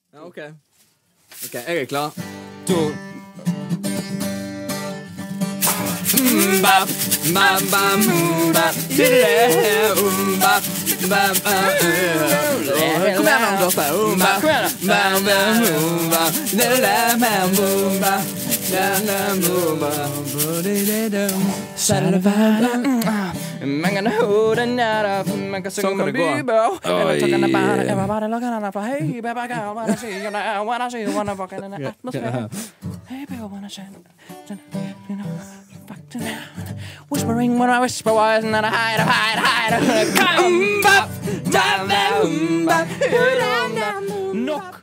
Ja, ok, jeg er klar. 2 bap, bap, bap, bap. Kom igjen da, Dorte. Man kan høre den der, man kan synge med bybå. Eller takke den bare, jeg var bare lager den der for hei, baby girl, wanna see you now, wanna see you, wanna fuck in an atmosphere. Hey, baby, wanna say, you know, fuck to now. Whispering when I whisper wise and then I hide. Come back, nok.